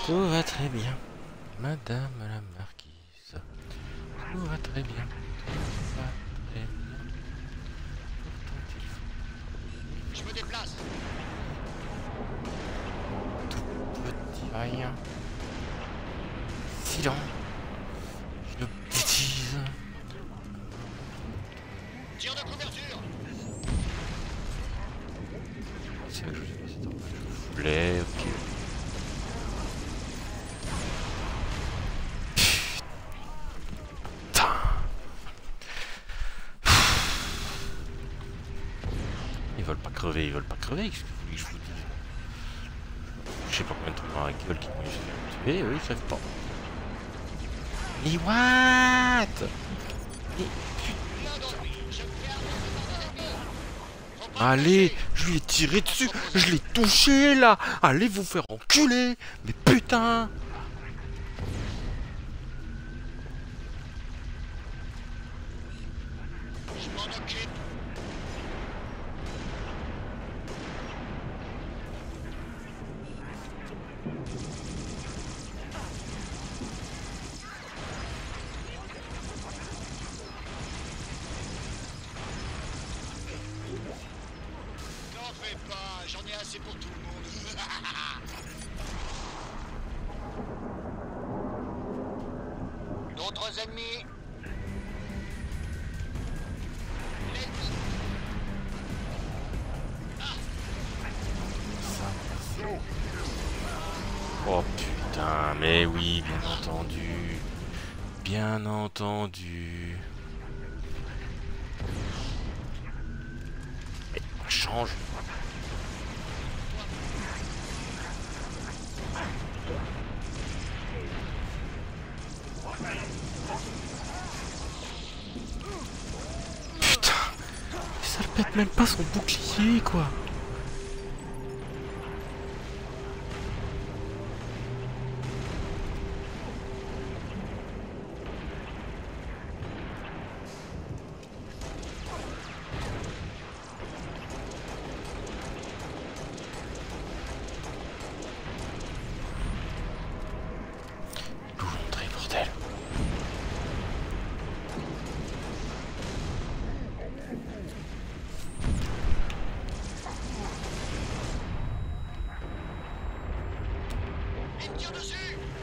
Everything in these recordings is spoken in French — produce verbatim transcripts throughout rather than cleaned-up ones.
Tout va très bien, madame la marquise. Tout va très bien. Tout va très bien. Pourtant il faut... Je me déplace. Tout petit rien. Silence. Une bêtise. Tir de couverture. C'est vrai que je vous ai mis dans je voulais, ok. Putain. Ils veulent pas crever, ils veulent pas crever, qu'est-ce que vous voulez que je vous dise? Je sais pas combien de trucs dans la gueule qui vont se tuer, eux ils savent pas. Mais what? Mais allez, je lui ai tiré dessus, je l'ai touché là. Allez vous faire enculer. Mais putain. Je m'en occupe. T'en fais pas, j'en ai assez pour tout le monde. D'autres ennemis. L'ennemi. Oh putain, mais oui, bien entendu. Bien entendu. Mais change. Putain, ça le pète même pas son bouclier quoi. D'où l'entrée, bordel. Il me tire dessus.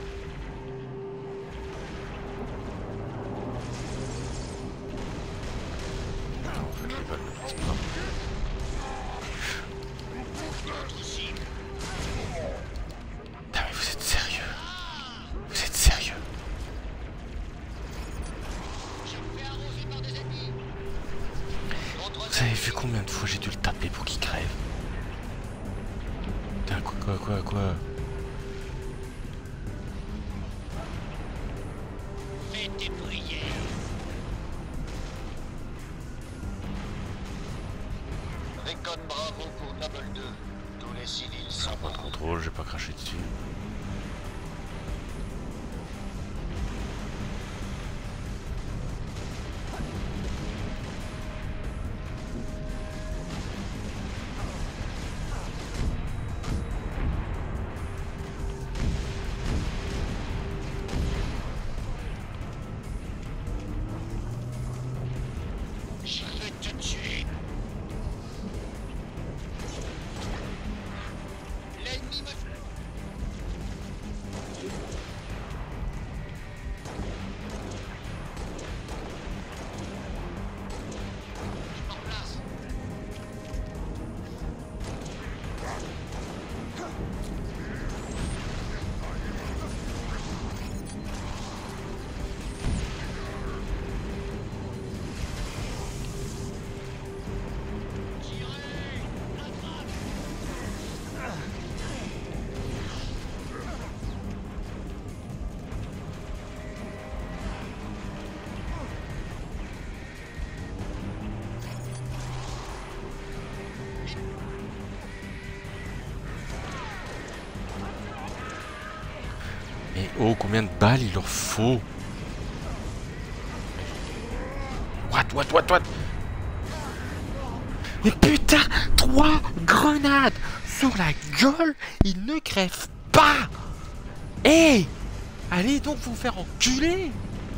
Non, en fait, les balles ne passent pas. Notre cible. Putain, mais vous êtes sérieux? Vous êtes sérieux? Je me fais arroser par des ennemis. D'autres Vous avez vu combien de fois j'ai dû le taper pour qu'il crève? Putain, quoi, quoi, quoi, quoi? fais tes prières. Recon Bravo pour Noble deux. Tous les civils sont Sans point de contrôle, j'ai pas craché dessus. Je vais te tuer. L'ennemi me... Je me replace. Tirez. Attrape. Mais oh, combien de balles il leur faut? What, what, what, what? Mais putain, trois grenades sur la gueule, il ne crève pas. Hé hey, allez donc vous faire enculer.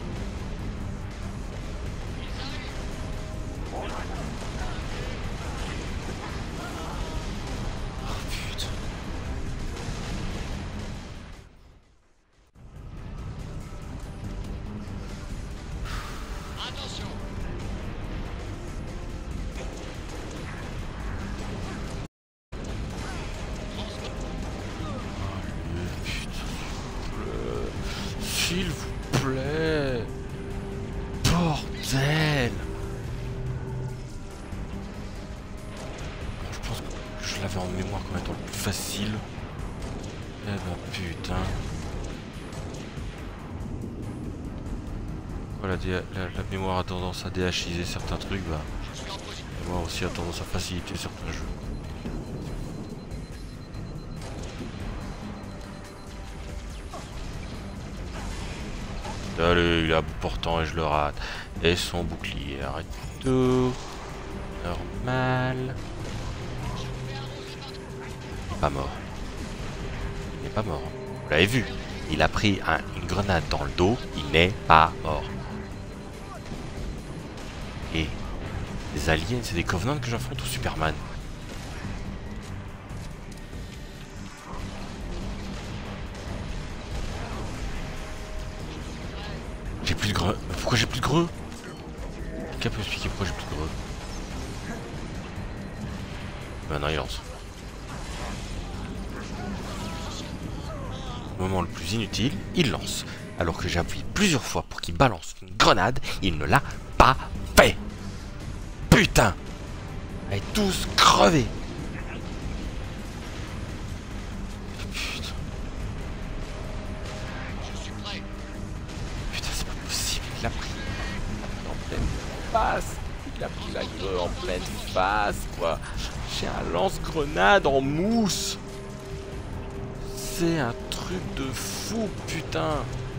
S'il vous plaît. Bordel. Je pense que je l'avais en mémoire comme étant le plus facile. Eh ben putain. Voilà, la, la, la mémoire a tendance à déhachiser certains trucs, bah. La mémoire aussi a tendance à faciliter certains jeux. Allez, il a bout portant et je le rate. Et son bouclier, arrête tout. Normal. Il n'est pas mort. Il n'est pas mort. Vous l'avez vu. Il a pris un, une grenade dans le dos. Il n'est pas mort. Et les aliens, c'est des Covenants que j'affronte au Superman. J'ai plus de greux. Mais pourquoi j'ai plus de greux? Quelqu'un peut expliquer pourquoi j'ai plus de greux? Maintenant il lance. Au moment le plus inutile, il lance. Alors que j'ai appuyé plusieurs fois pour qu'il balance une grenade, il ne l'a pas fait. Putain! Allez tous crever! Putain. Putain, c'est pas possible, il a pris en pleine face. Il a pris la greu en pleine face, quoi. J'ai un lance-grenade en mousse. C'est un truc de fou, putain.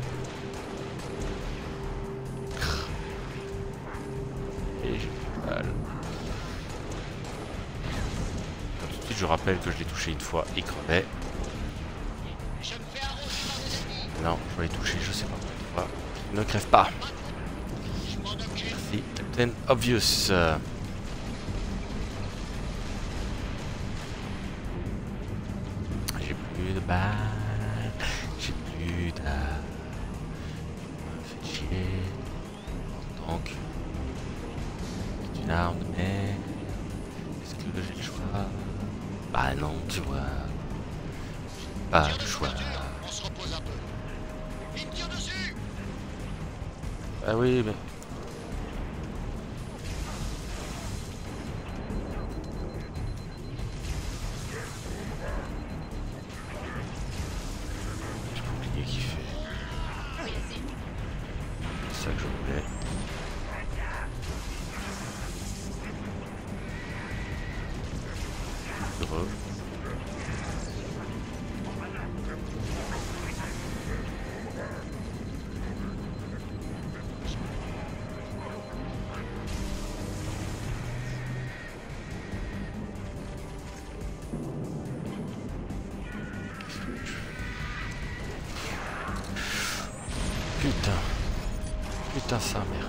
Et j'ai mal. Tout de suite, je rappelle que je l'ai touché une fois, il crevait. Non, je vais les toucher, je sais pas combien de fois. Il ne crève pas. Merci, Captain Obvious. J'ai plus de balles. J'ai plus d'armes. Je me fais chier. Donc, c'est une arme de mec. Est-ce que j'ai le choix? Bah non, tu vois. J'ai pas le choix. Ah oui, mais... J'ai pas oublié qui fait. C'est ça que je voulais. Heureux. Putain. Putain, sa mère.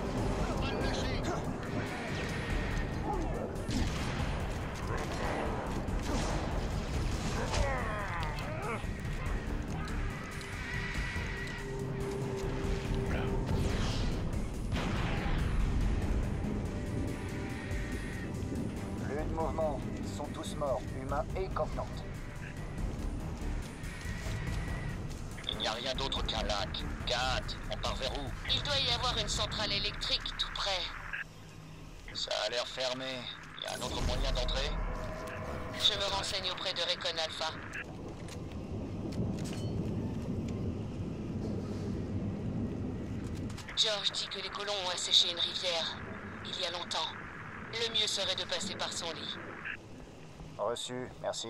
Voilà. Plus de mouvement. Ils sont tous morts, humains et Covenants. Il n'y a rien d'autre qu'un lac. Kat, on part vers où? Il doit y avoir une centrale électrique tout près. Ça a l'air fermé. Il y a un autre moyen d'entrer? Je me renseigne auprès de Recon Alpha. George dit que les colons ont asséché une rivière, il y a longtemps. Le mieux serait de passer par son lit. Reçu, merci.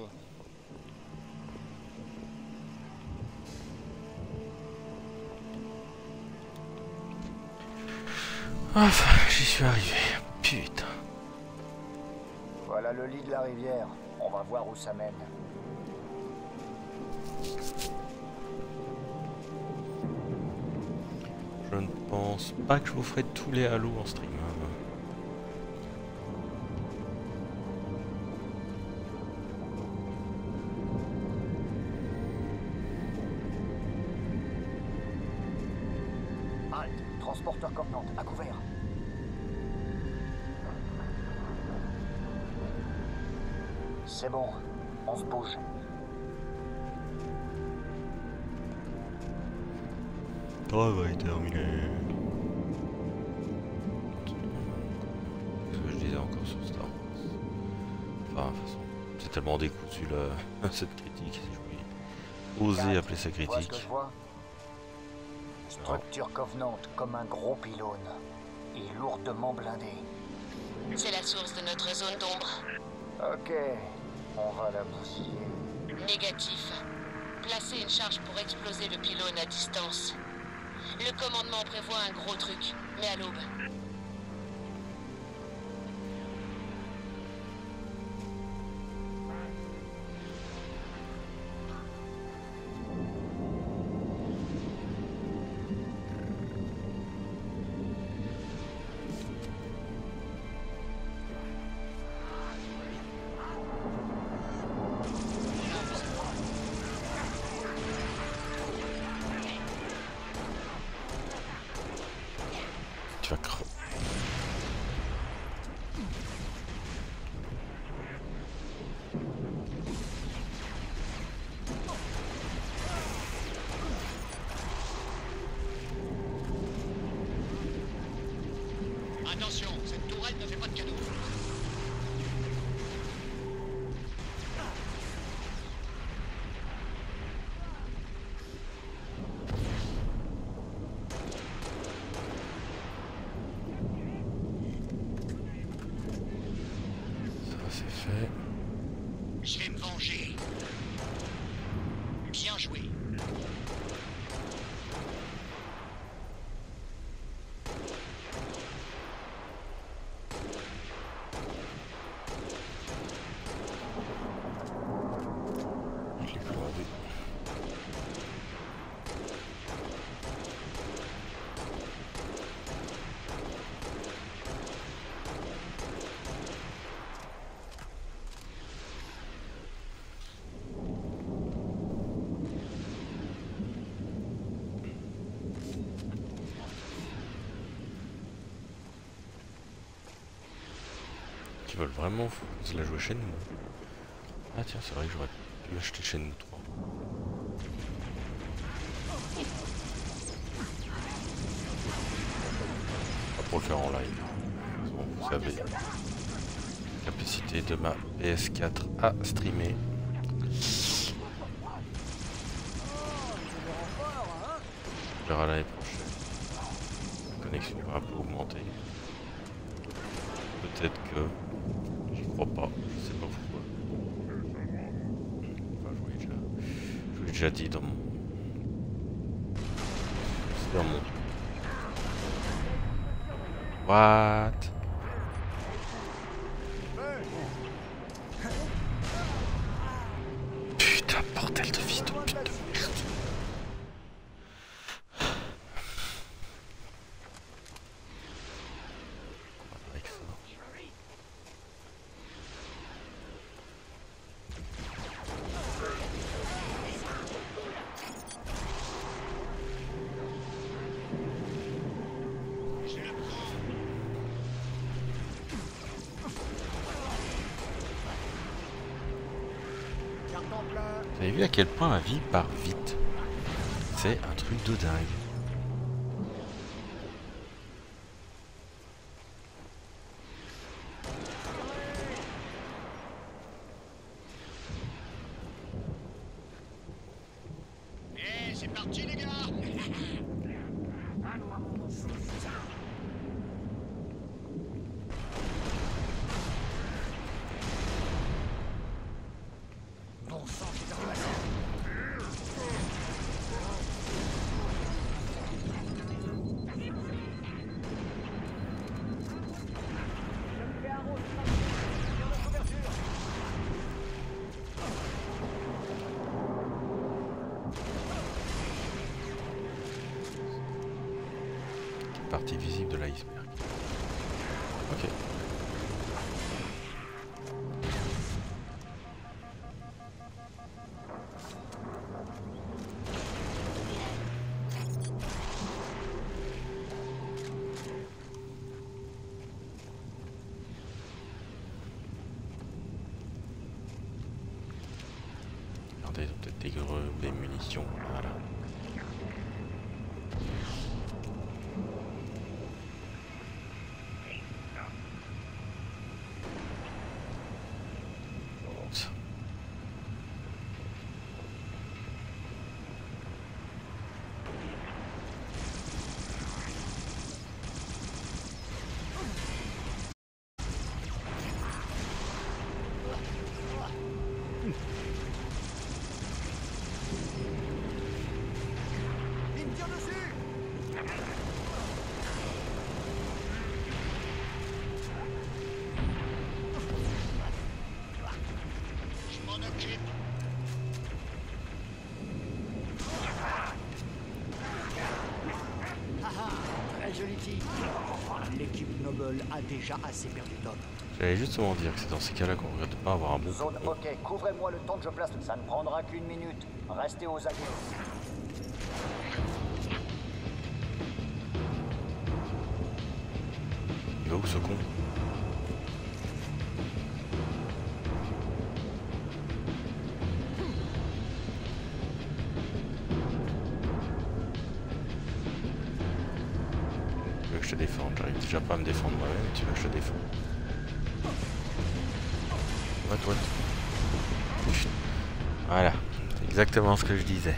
Enfin, j'y suis arrivé. Putain. Voilà le lit de la rivière. On va voir où ça mène. Je ne pense pas que je vous ferai tous les Halo en stream. Halt, transporteur Covenant, à couvert. C'est bon, on se bouge. Travail terminé. Ce que je disais encore sur Star Wars. Enfin, de toute façon, c'est tellement décousu là, cette critique, si je puis oser appeler ça Tu vois ce que critique. je vois? Structure Covenant comme un gros pylône et lourdement blindé. C'est la source de notre zone d'ombre. Ok, on va la bousiller. Négatif. Placez une charge pour exploser le pylône à distance. Le commandement prévoit un gros truc, mais à l'aube. Tu vas crever. Attention, cette tourelle ne fait pas de cadeau. Ça c'est fait. Je vais me venger. Bien joué. Je l'ai flambé. Qui veulent vraiment se la jouer chez nous. Ah tiens, c'est vrai que j'aurais pu l'acheter chez nous trois. Pas pour le faire en live. Bon, vous savez. Capacité de ma P S quatre à streamer. On verra l'année prochaine. La connexion va un peu augmenter. Peut-être que... J'y crois pas, je sais pas pourquoi. Enfin, je vous l'ai déjà... Je vous l'ai déjà dit dans mon... C'est dans mon... What? Putain, bordel de fils de pute de merde. Avec ça. Vous avez vu à quel point ma vie part vite? C'est un truc de dingue. Eh, c'est parti les gars. Bon sang, j'ai dans la partie visible de l'iceberg. Ok. Regardez, ils ont peut-être des, des munitions. Voilà. L'équipe Noble a déjà assez perdu d'hommes. J'allais justement dire que c'est dans ces cas-là qu'on regrette de pas avoir un bon Zone coup. ok, couvrez-moi le temps que je place. Ça ne prendra qu'une minute. Restez aux aguets. Il va où ce con? Tu veux que je te défende? J'arrive déjà pas à me défendre moi-même, tu veux que je te défende? What, what? Voilà, c'est exactement ce que je disais.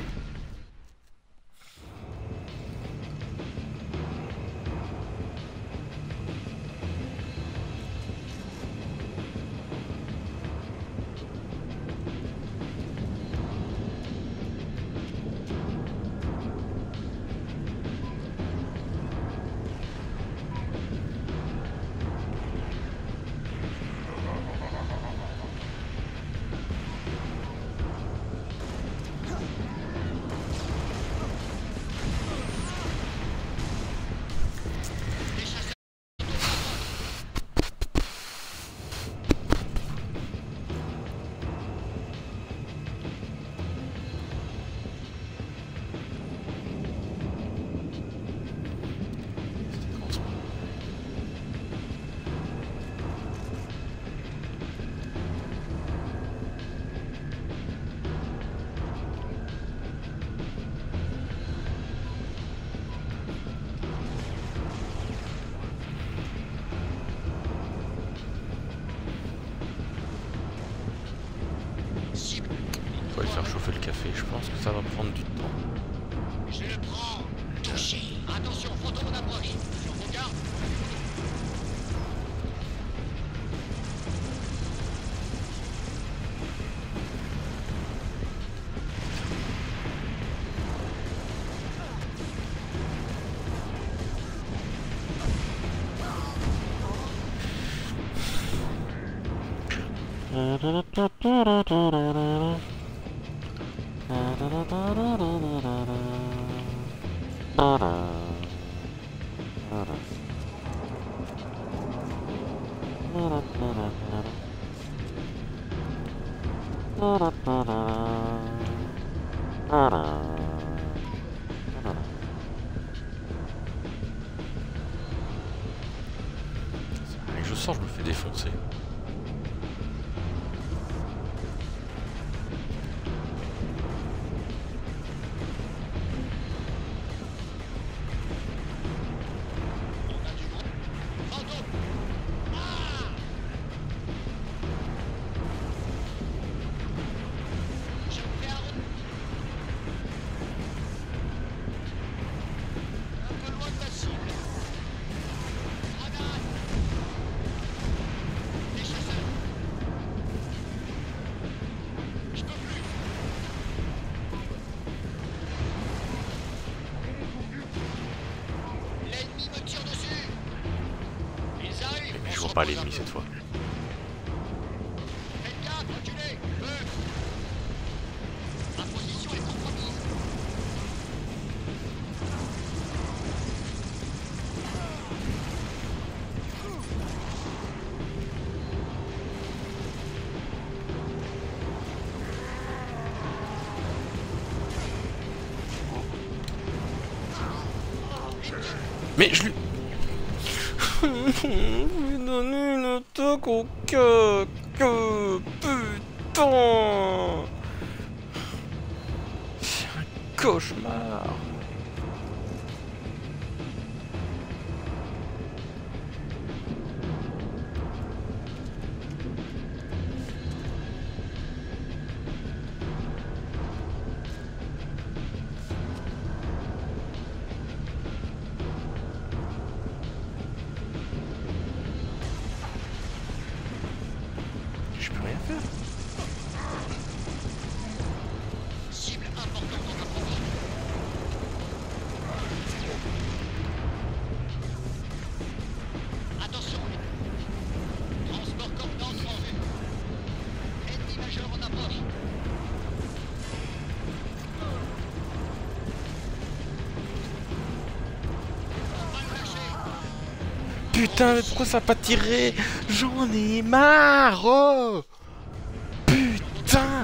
On va faire chauffer le café, je pense que ça va prendre du temps. Je le prends. Touché. Attention, fantôme d'abord. Sur vos gardes. Et je sens, je me fais défoncer. Je vois pas l'ennemi cette fois. Faites gaffe, reculez. Eux. Ma position est compromise. Mais je lui... Je lui ai donné une attaque au cœur. Que putain. C'est un cauchemar. Je peux rien faire. Cible importante en approche. Attention. Transport coordonnant en vue. Ennemi majeur en approche. Putain, mais pourquoi ça a pas tiré? J'en ai marre. Oh putain.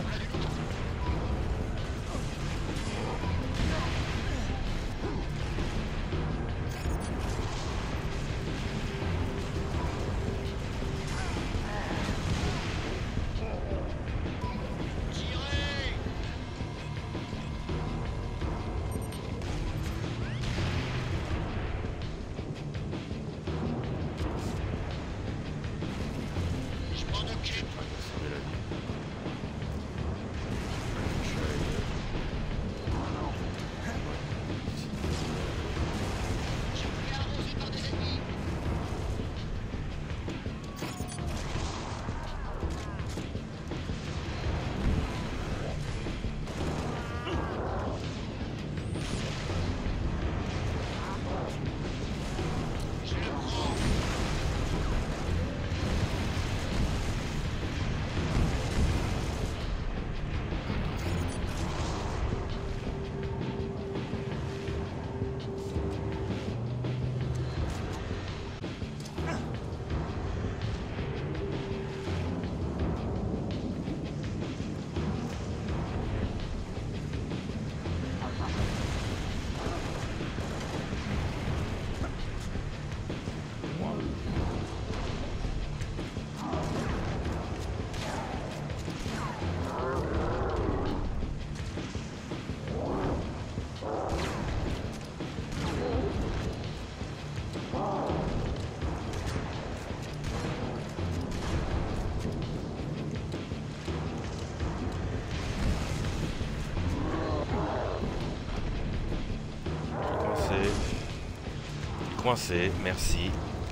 Coincé, merci.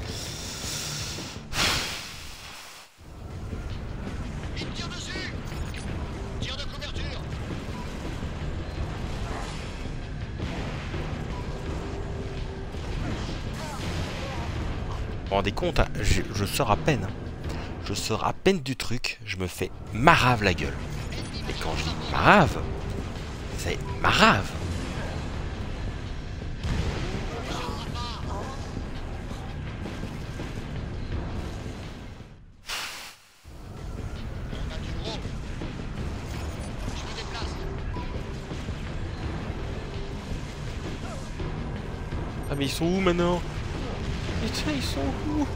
Il tire dessus. Tire de couverture. Vous vous rendez compte, hein, je, je sors à peine. Je sors à peine du truc, je me fais marave la gueule. Et quand je dis marave, c'est marave. Ah mais ils sont où maintenant? Putain, ils sont où?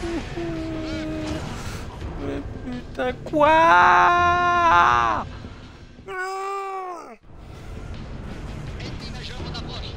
Mais putain, quoi? Ennemi majeur en approche.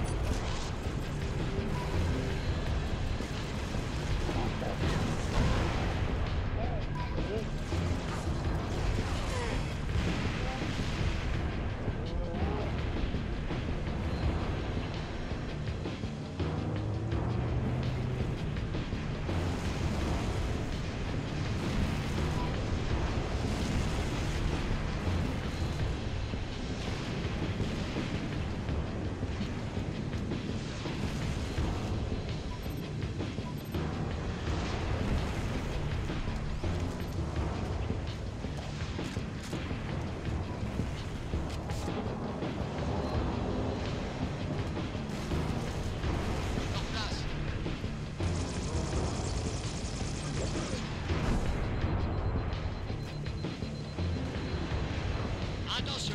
Attention.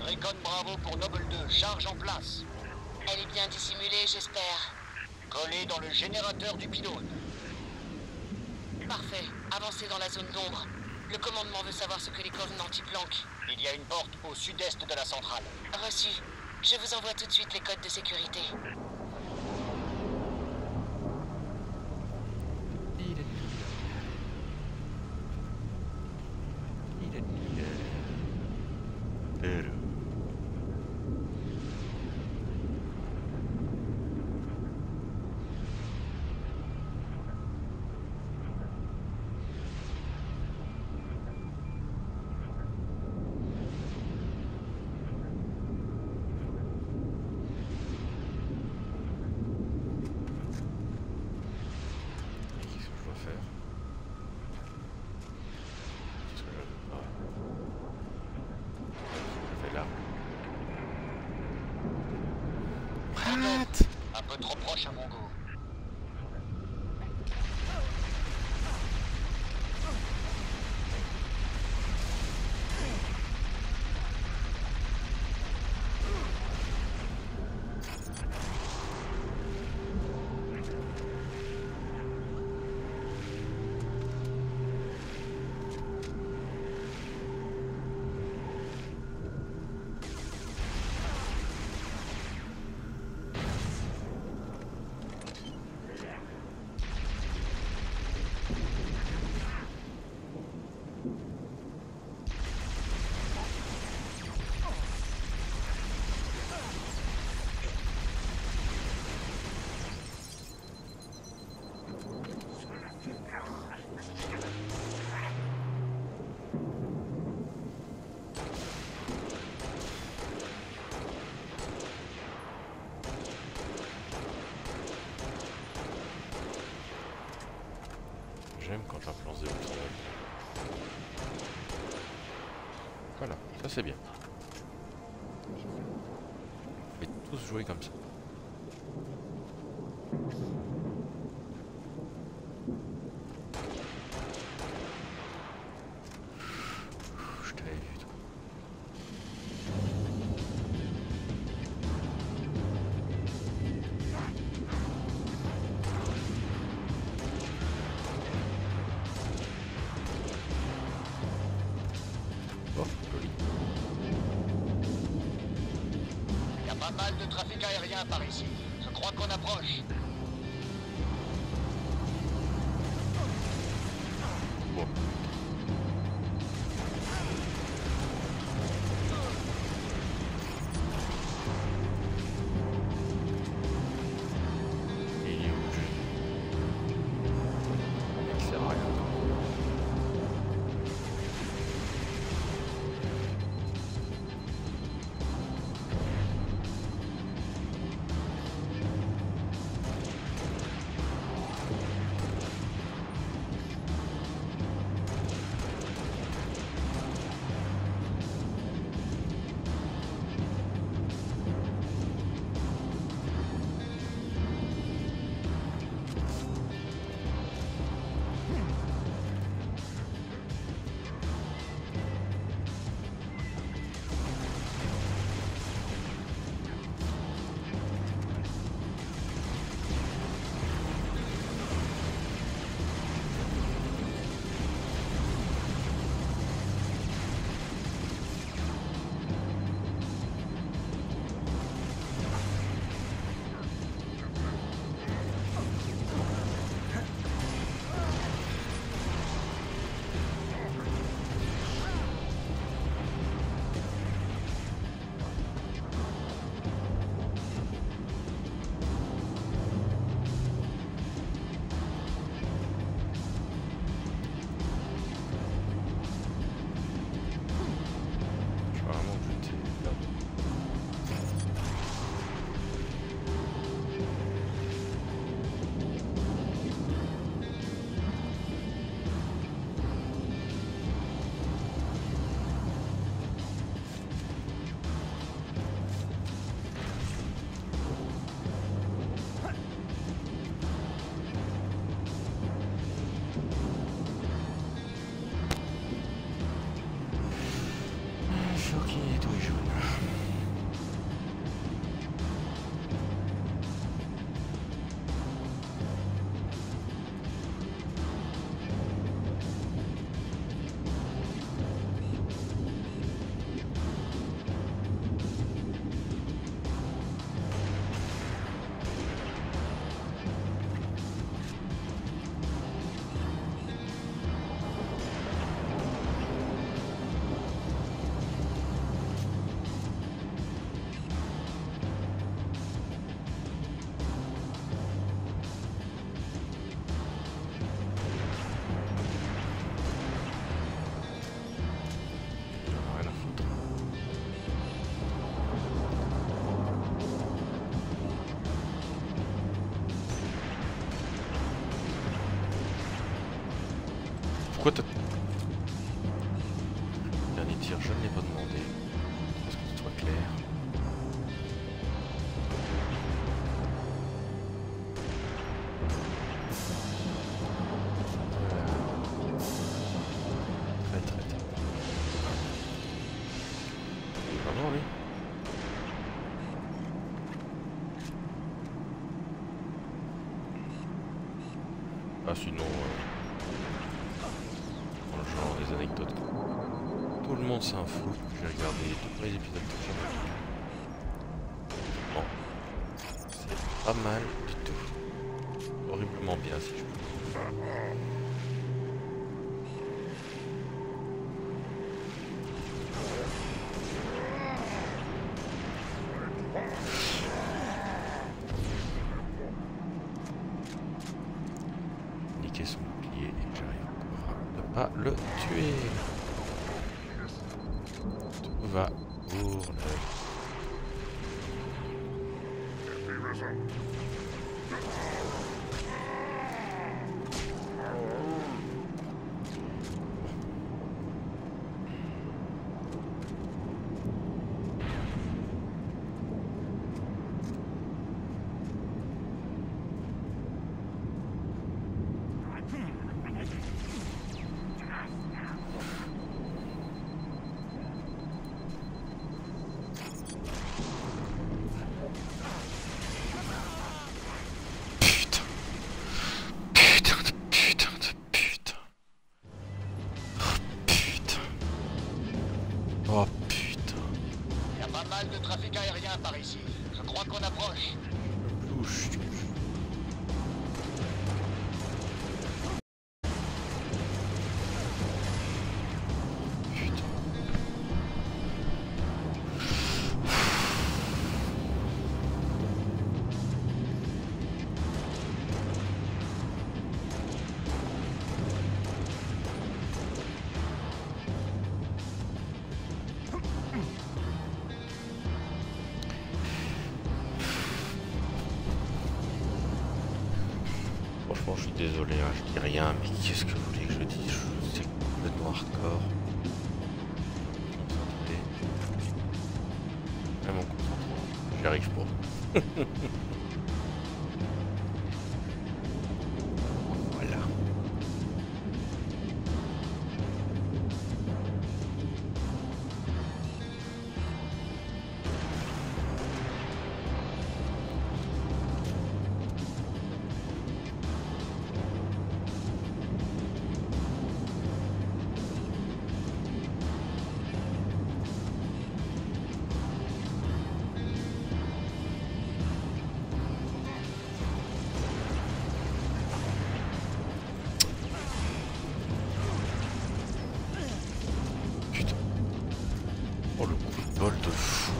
Recon Bravo pour Noble deux, charge en place. Elle est bien dissimulée, j'espère. Collé dans le générateur du pylône. Parfait. Avancez dans la zone d'ombre. Le commandement veut savoir ce que les Covenants y planquent. Il y a une porte au sud-est de la centrale. Reçu. Je vous envoie tout de suite les codes de sécurité. Un peu trop proche à mon goût. J'aime quand j'implanse des boutons. Voilà, ça c'est bien. On va tous jouer comme ça. Je t'avais vu toi. Pas mal de trafic aérien par ici. Je crois qu'on approche. Bon. Et il est où le jeu? Il sert à rien. Pourquoi t'as... Dernier tir, je ne l'ai pas demandé. Est-ce que ce soit clair? Très très très. Pardon, lui. Ah sinon, euh, dans le genre des anecdotes, tout le monde s'en fout. J'ai regardé tous les épisodes de jamais. Bon, c'est pas mal du tout. Horriblement bien si je peux. Niquer son bouclier et j'arrive encore à ne pas le tuer. Tout va pour le... Oh putain. Il y a pas mal de trafic aérien par ici. Je crois qu'on approche. Louche. Putain. Franchement, je suis désolé, hein, je dis rien, mais qu'est-ce que vous voulez que je dise? C'est complètement hardcore. Concentré. Vraiment concentré. J'y arrive pas. Voilà. Oh le coup de bol de fou.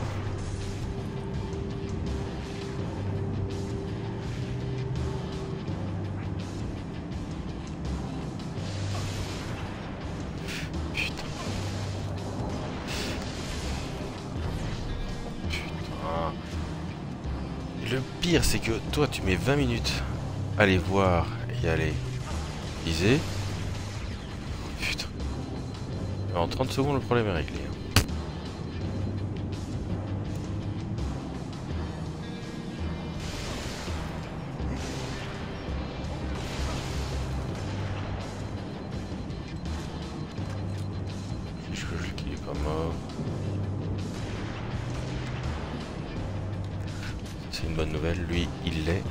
Putain. Putain. Et le pire c'est que toi tu mets vingt minutes à aller voir et aller viser. Putain. En trente secondes le problème est réglé. Mort. C'est une bonne nouvelle, lui il l'est.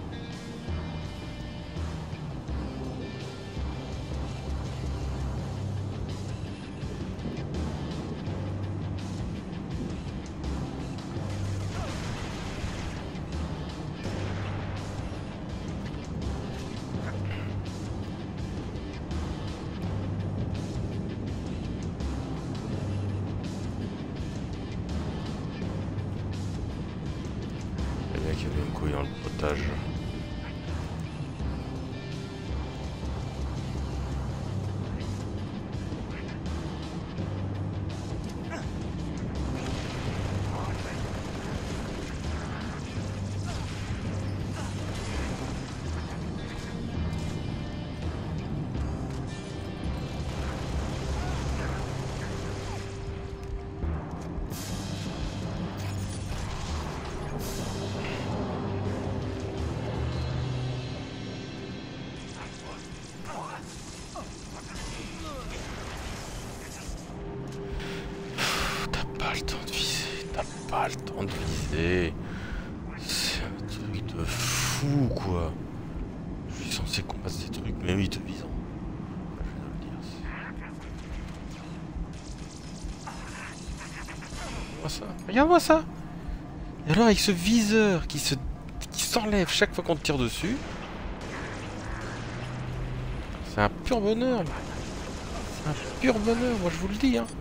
Il y avait une couille dans le potage. pas le temps de viser, t'as pas le temps de viser. C'est un truc de fou quoi. Je suis censé combattre ces trucs, mais oui, te visant. Je vais te le dire. Regarde-moi ça, regarde-moi ça. Et alors avec ce viseur qui se qui s'enlève chaque fois qu'on te tire dessus. C'est un pur bonheur. C'est un pur bonheur, moi je vous le dis hein.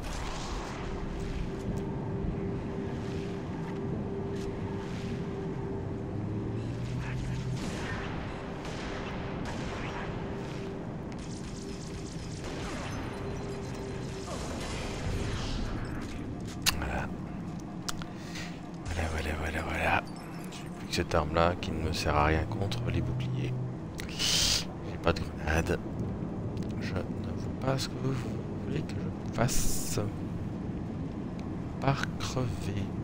Voilà. Voilà, voilà, voilà, voilà. J'ai plus que cette arme là qui ne me sert à rien contre les boucliers. J'ai pas de grenade. Je ne vois pas ce que vous voulez que je fasse. Par crever.